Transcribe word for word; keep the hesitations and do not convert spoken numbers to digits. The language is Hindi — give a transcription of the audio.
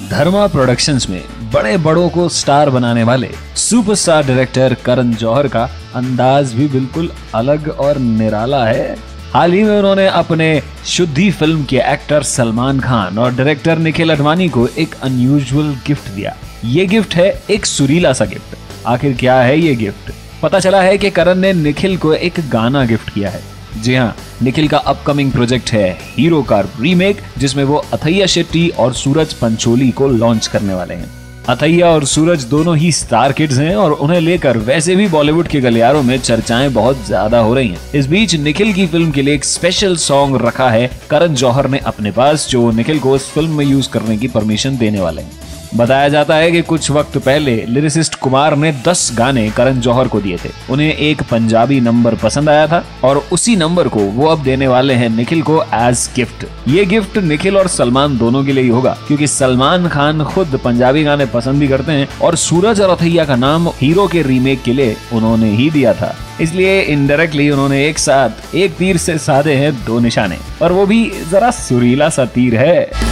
धर्मा प्रोडक्शंस में बड़े बड़ों को स्टार बनाने वाले सुपरस्टार डायरेक्टर करण जौहर का अंदाज भी बिल्कुल अलग और निराला है। हाल ही में उन्होंने अपने शुद्धि फिल्म के एक्टर सलमान खान और डायरेक्टर निखिल अडवाणी को एक अनयूजुअल गिफ्ट दिया। ये गिफ्ट है एक सुरीला सा गिफ्ट। आखिर क्या है ये गिफ्ट? पता चला है कि करण ने निखिल को एक गाना गिफ्ट किया है। जी हाँ, निखिल का अपकमिंग प्रोजेक्ट है हीरो का रीमेक, जिसमें वो अथैया शेट्टी और सूरज पंचोली को लॉन्च करने वाले हैं। अथैया और सूरज दोनों ही स्टार किड्स हैं और उन्हें लेकर वैसे भी बॉलीवुड के गलियारों में चर्चाएं बहुत ज्यादा हो रही हैं। इस बीच निखिल की फिल्म के लिए एक स्पेशल सॉन्ग रखा है करण जौहर ने अपने पास, जो निखिल को उस फिल्म में यूज करने की परमिशन देने वाले हैं। बताया जाता है कि कुछ वक्त पहले लिरिसिस्ट कुमार ने दस गाने करण जौहर को दिए थे। उन्हें एक पंजाबी नंबर पसंद आया था और उसी नंबर को वो अब देने वाले हैं निखिल को एज गिफ्ट। ये गिफ्ट निखिल और सलमान दोनों के लिए ही होगा, क्योंकि सलमान खान खुद पंजाबी गाने पसंद भी करते हैं और सूरज और अथैया का नाम हीरो के रीमेक के लिए उन्होंने ही दिया था। इसलिए इनडायरेक्टली उन्होंने एक साथ एक तीर से साधे हैं दो निशाने, और वो भी जरा सुरीला सा तीर है।